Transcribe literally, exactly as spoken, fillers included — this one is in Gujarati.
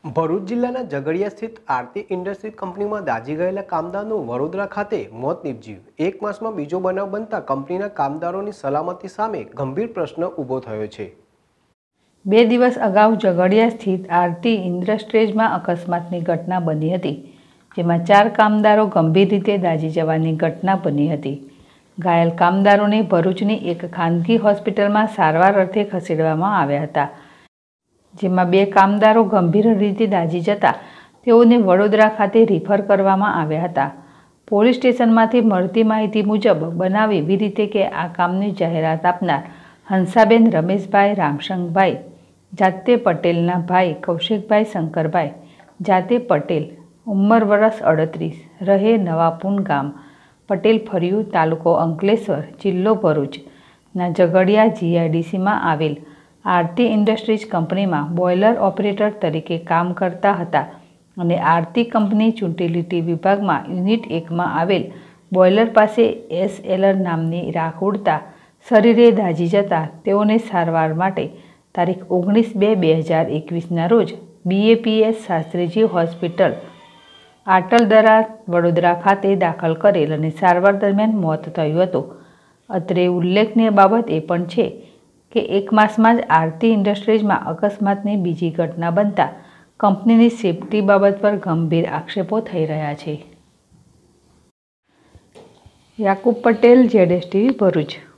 ભરૂચ જિલ્લાના ઝઘડિયા સ્થિત આરતી ઇન્ડસ્ટ્રીઝ કંપનીમાં દાઝી ગયેલા કામદારનું વડોદરા ખાતે મોત નીપજ્યું। એક માસમાં બીજો બનાવ બનતા કંપનીના કામદારોની સલામતી સામે ગંભીર પ્રશ્ન ઊભો થયો છે। બે દિવસ અગાઉ ઝઘડિયા સ્થિત આરતી ઇન્ડસ્ટ્રીઝમાં અકસ્માતની ઘટના બની હતી, જેમાં ચાર કામદારો ગંભીર રીતે દાઝી જવાની ઘટના બની હતી। ઘાયલ કામદારોને ભરૂચની એક ખાનગી હોસ્પિટલમાં સારવાર અર્થે ખસેડવામાં આવ્યા હતા, જેમાં બે કામદારો ગંભીર રીતે દાઝી જતા તેઓને વડોદરા ખાતે રિફર કરવામાં આવ્યા હતા। પોલીસ સ્ટેશનમાંથી મળતી માહિતી મુજબ બનાવ એવી રીતે કે આ કામની જાહેરાત આપનાર હંસાબેન રમેશભાઈ રામશંકભાઈ જાતે પટેલના ભાઈ કૌશિકભાઈ શંકરભાઈ જાતે પટેલ, ઉંમર વર્ષ અડત્રીસ, રહે નવાપુન ગામ, પટેલ ફળિયું, તાલુકો અંકલેશ્વર, જિલ્લો ભરૂચના ઝઘડિયા જીઆઈડીસીમાં આવેલ આરતી ઇન્ડસ્ટ્રીઝ કંપનીમાં બોઇલર ઓપરેટર તરીકે કામ કરતા હતા અને આરતી કંપની યુટિલિટી વિભાગમાં યુનિટ એકમાં આવેલ બોઇલર પાસે એસએલર નામની રાખ ઉડતા શરીરે દાઝી જતા તેઓને સારવાર માટે તારીખ ઓગણીસ બે બે હજાર એકવીસના રોજ બીએપીએસ શાસ્ત્રીજી હોસ્પિટલ આટલદરા વડોદરા ખાતે દાખલ કરેલ અને સારવાર દરમિયાન મોત થયું હતું। અત્રે ઉલ્લેખનીય બાબત એ પણ છે કે એક માસમાં જ આરતી ઇન્ડસ્ટ્રીઝમાં અકસ્માતની બીજી ઘટના બનતા કંપનીની સેફટી બાબત પર ગંભીર આક્ષેપો થઈ રહ્યા છે। યાકુબ પટેલ, જેડએસટીવી ભરૂચ।